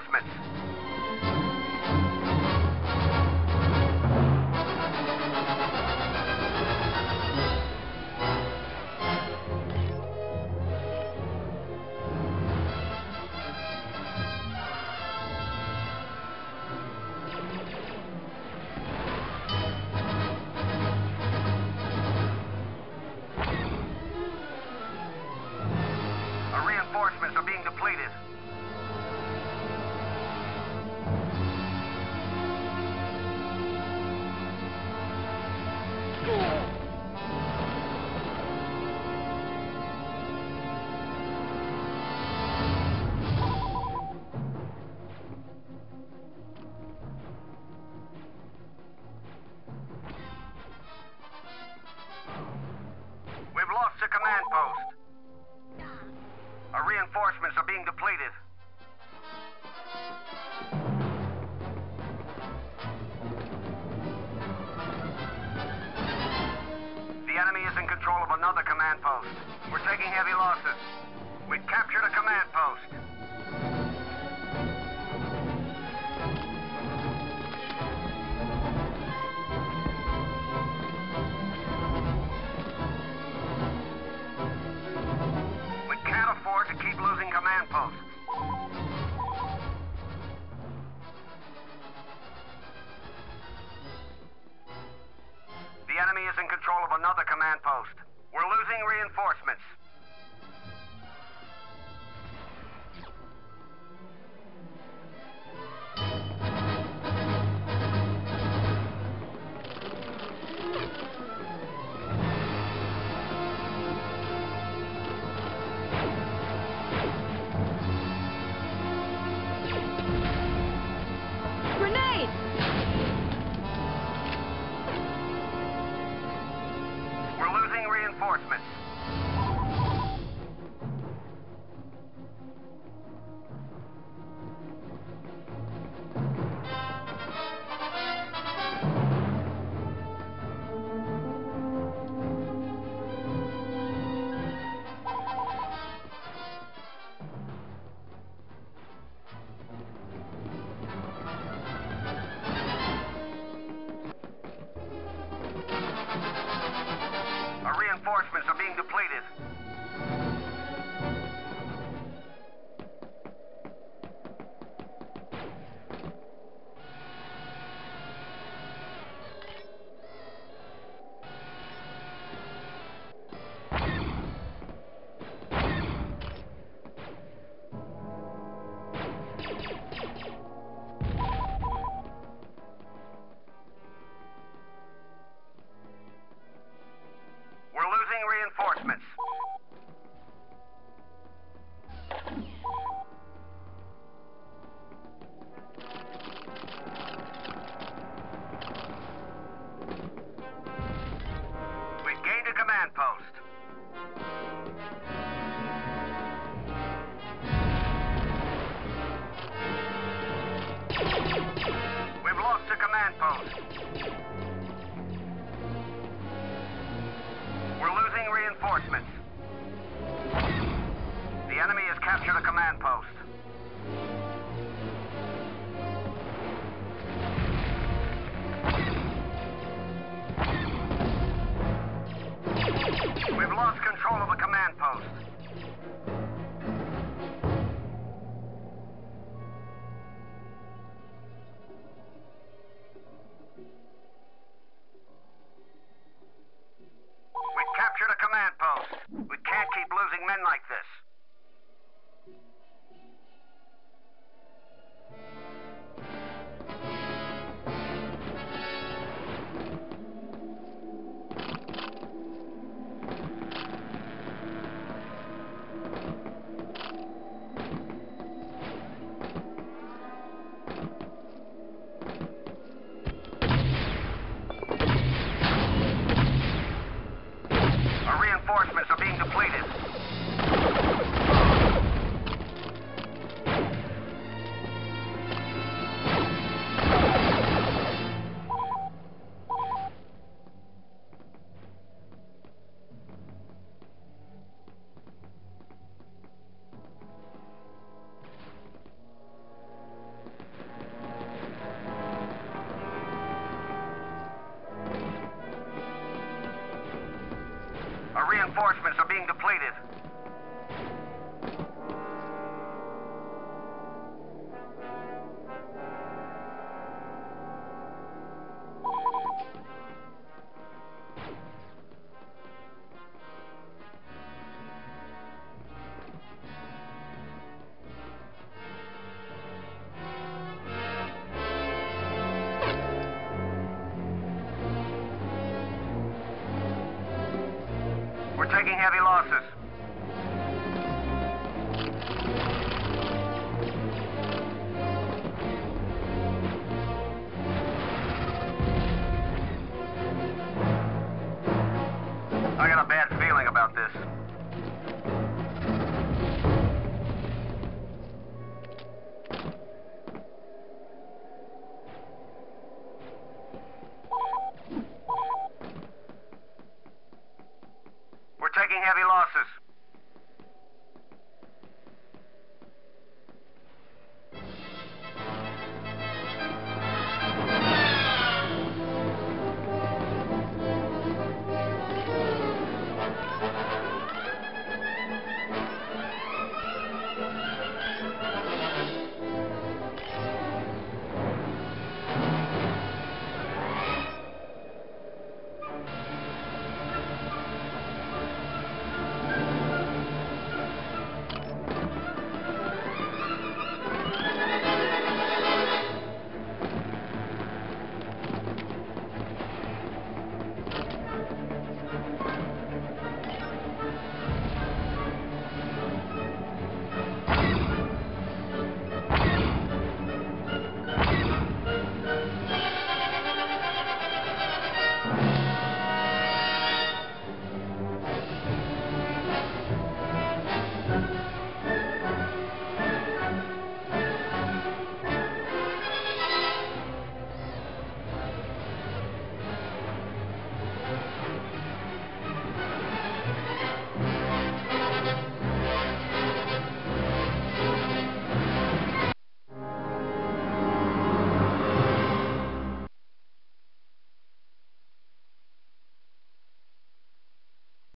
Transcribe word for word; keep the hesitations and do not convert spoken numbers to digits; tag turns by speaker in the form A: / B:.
A: reinforcements. Our reinforcements are being depleted. We've lost the command post. Our reinforcements are being depleted. The enemy is in control of another command post. We're taking heavy losses. We've captured a command post. We can't afford to keep losing command posts. The enemy is in control of another command post. We're losing reinforcements.
B: Grenade!
A: We're losing reinforcements. Our reinforcements are being depleted. We're losing reinforcements. We've gained a command post. We've lost a command post. We're losing reinforcements. The enemy has captured a command post. We've lost control of a command post. We've captured a command post. We can't keep losing men like this. We're taking heavy losses.